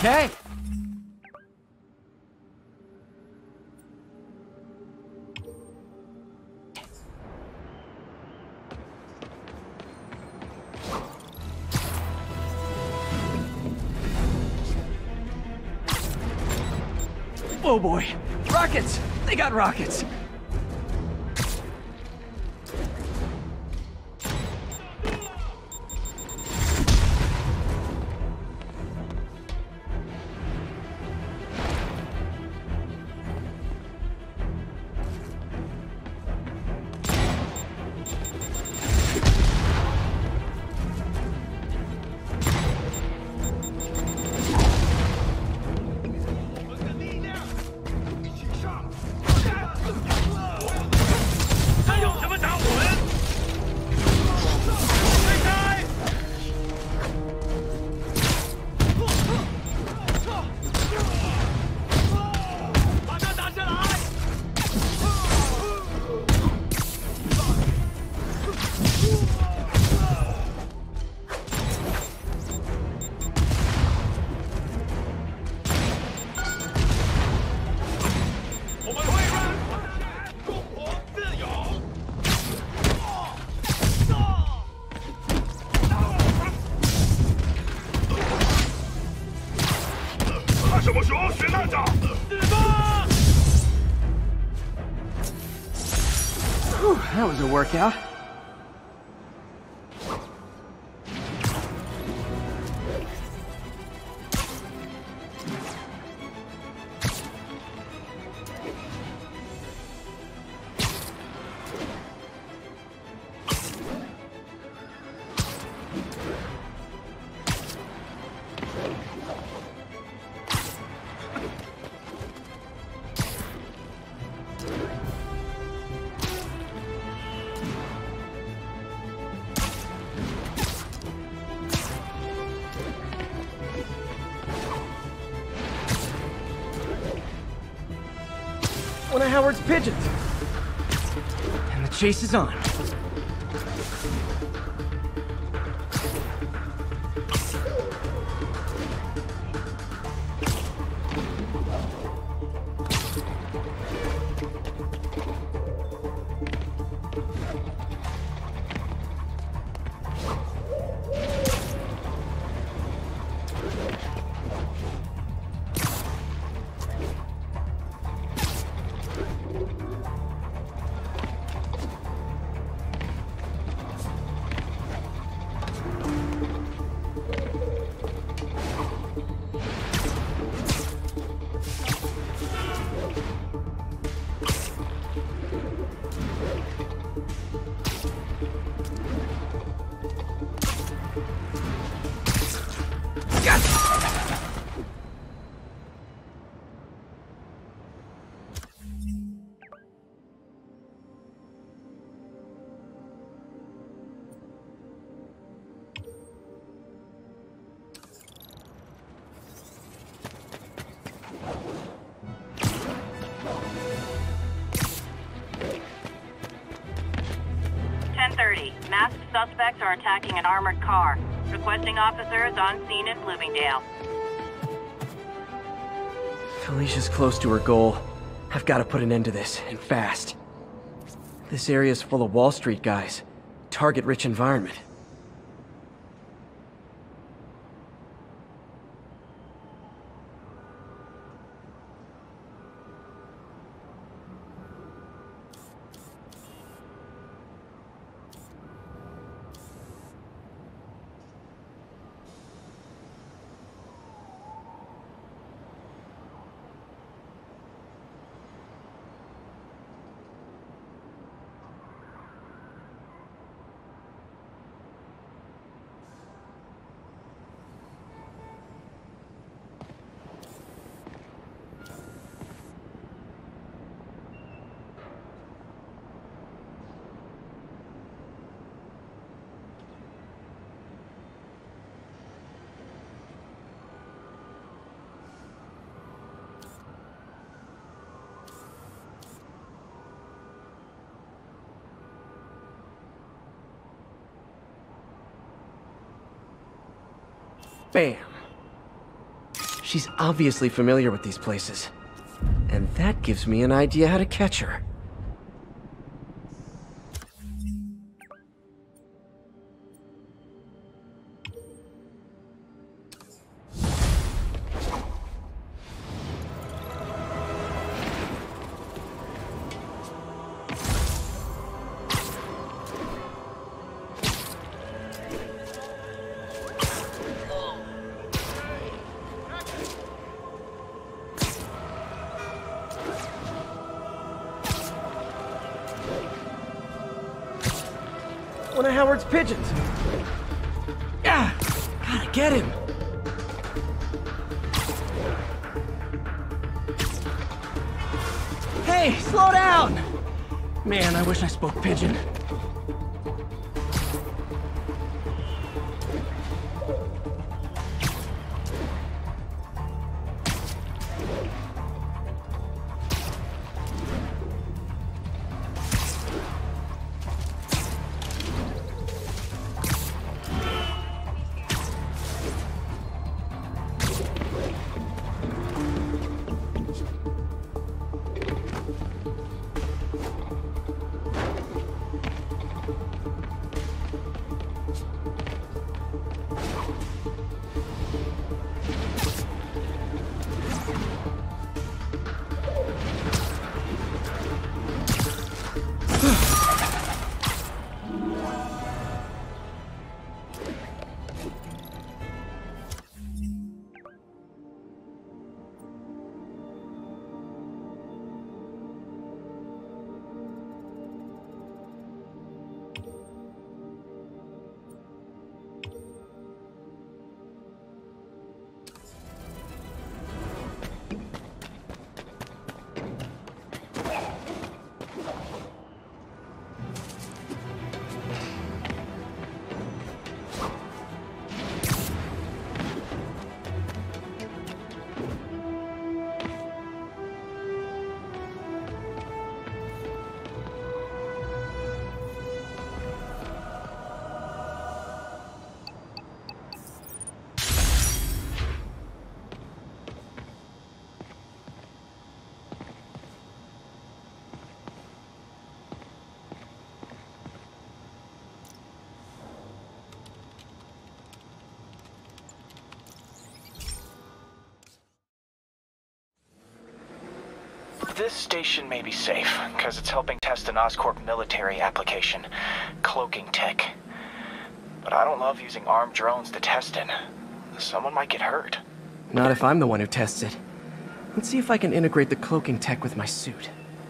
Okay. Oh boy, rockets! They got rockets! Whew, that was a workout. One of Howard's pigeons. And the chase is on. Masked suspects are attacking an armored car. Requesting officers on scene in Bloomingdale. Felicia's close to her goal. I've got to put an end to this, and fast. This area's full of Wall Street guys. Target-rich environment. Bam. She's obviously familiar with these places. And that gives me an idea how to catch her. One of Howard's pigeons. Ah, gotta get him. Hey, slow down! Man, I wish I spoke pigeon. This station may be safe, because it's helping test an Oscorp military application, cloaking tech. But I don't love using armed drones to test it. Someone might get hurt. Not if I'm the one who tests it. Let's see if I can integrate the cloaking tech with my suit.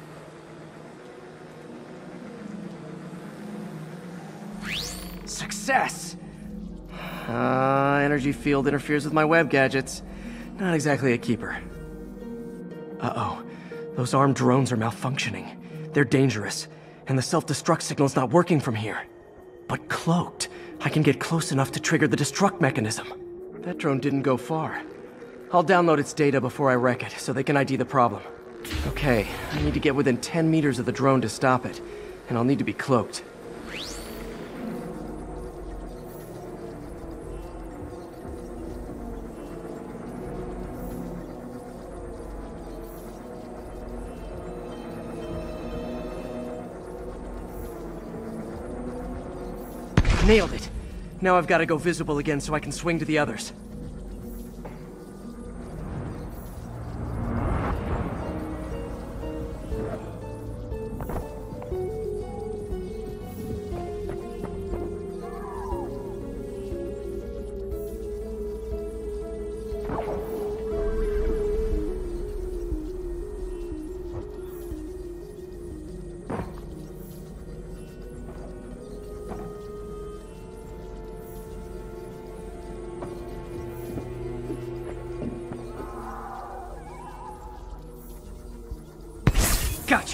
Success! Energy field interferes with my web gadgets. Not exactly a keeper. Uh-oh. Those armed drones are malfunctioning. They're dangerous, and the self-destruct signal's not working from here. But cloaked, I can get close enough to trigger the destruct mechanism. That drone didn't go far. I'll download its data before I wreck it, so they can ID the problem. Okay, I need to get within 10 meters of the drone to stop it, and I'll need to be cloaked. Nailed it! Now I've got to go visible again so I can swing to the others. Gotcha.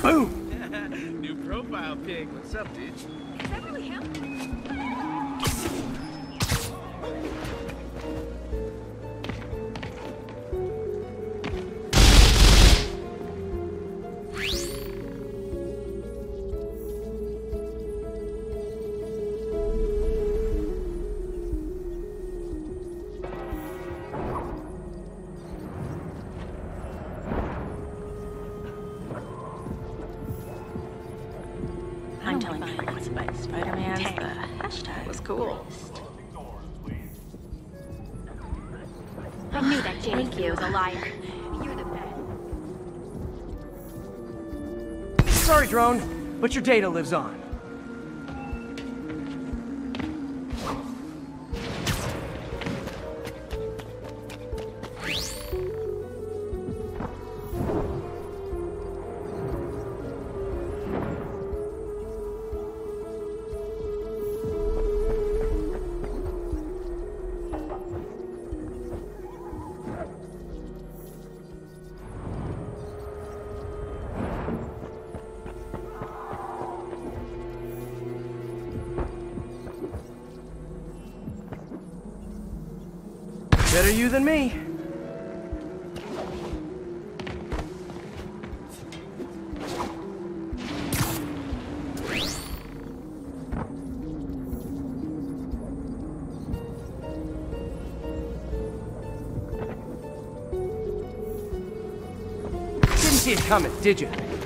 Boom! New profile pic. What's up, dude? Is that really him? I'm telling you, but Spider-Man's the hashtag was cool. I knew that James was a liar. You're the best. Sorry, drone, but your data lives on. Better you than me. Didn't see it coming, did you?